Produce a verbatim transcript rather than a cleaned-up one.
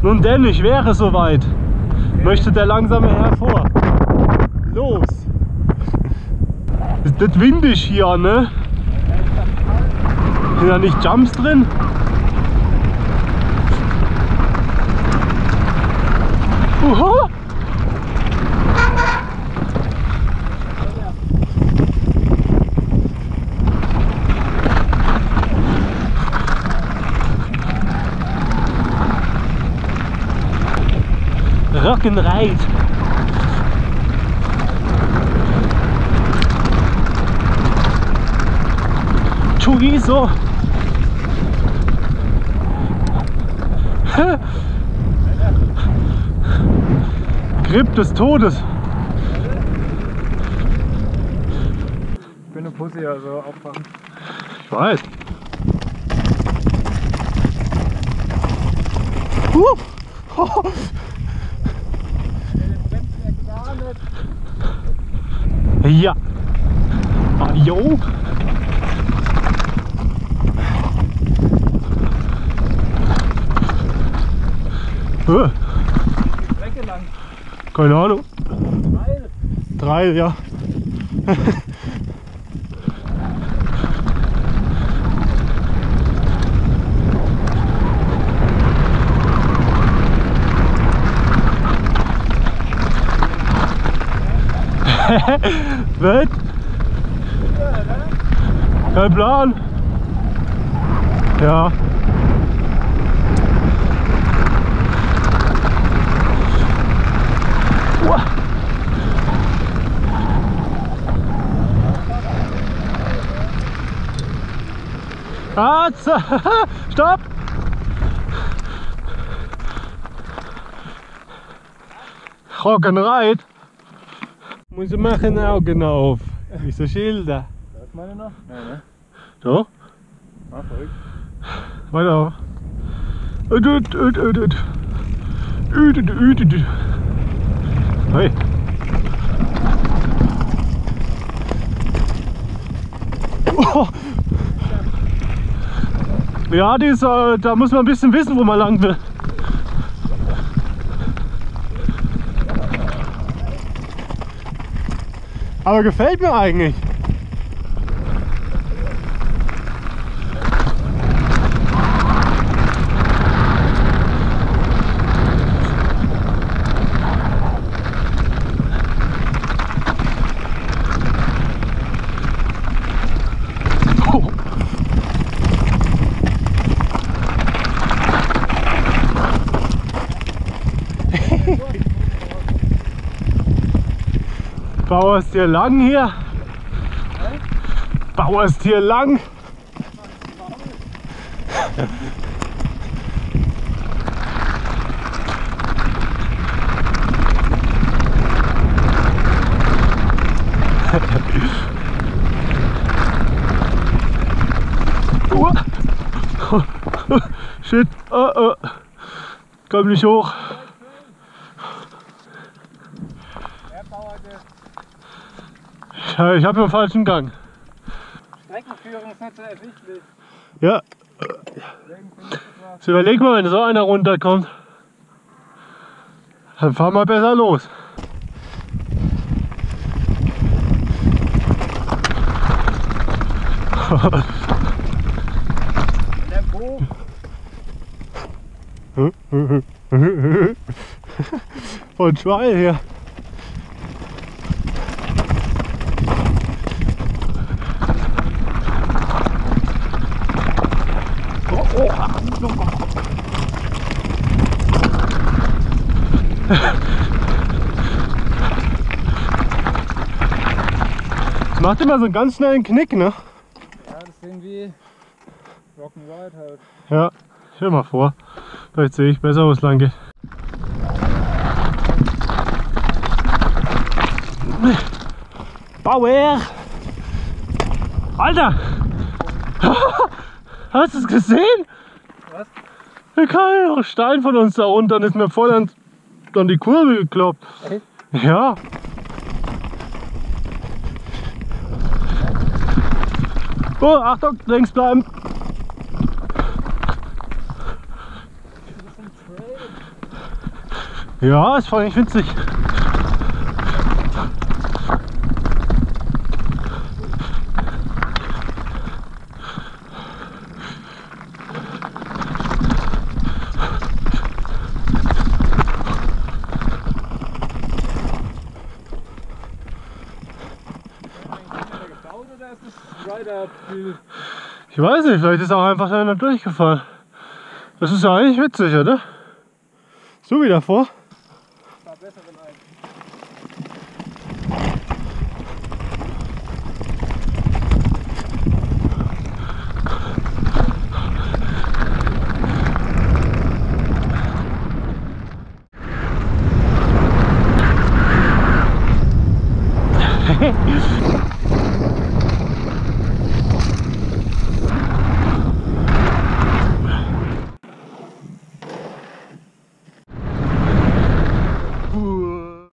Nun denn, ich wäre soweit. Möchte der langsame hervor. Los! Ist das windig hier, ne? Sind da nicht Jumps drin? Uhu. Rock'n'Ride. Chorizo. Grip des Todes. Ich bin eine Pussy, also aufpassen. Ich weiß. Uh. Oh. Ja. Ah, jo. Äh. Strecke lang. Keine Ahnung. Weil. Drei, ja. Was? Kein Plan. Ja. Uah. Ah, stopp! Rock'n'Ride. Muss ich machen Augen auf. Wieso Schilder? Da ist meine noch? Nein, ne? So? Ah, verrückt. Weiter. Üdüt, üdüt, üdüt. Üdüt, üdüt. Hey. Oh. Ja, die ist, äh, da muss man ein bisschen wissen, wo man lang will. Aber gefällt mir eigentlich. Oh. Bauerst hier lang hier? Bauerst hier lang? Shit, oh, oh. Komm nicht hoch. Ja, ich habe einen falschen Gang. Streckenführung ist nicht so ersichtlich. Ja. So, überleg mal, wenn so einer runterkommt, dann fahren wir besser los. Tempo. Von Schwein her. Oh, oh. Das macht immer so einen ganz schnellen Knick, ne? Ja, das ist irgendwie Rock'n'Ride halt. Ja, stell mal vor. Vielleicht sehe ich besser, wo es lang geht. Bauer! Alter! Hast du es gesehen? Was? Da kam ein Stein von uns da runter und ist mir voll an, an die Kurve gekloppt. Echt? Ja. Oh, Achtung, links bleiben. Das ist ein Trail. Ja, ist vor allem witzig. Oder ist das Rider viel? Ich weiß nicht, vielleicht ist auch einfach einer durchgefahren. Das ist ja eigentlich witzig, oder? So wie davor. War besser, wenn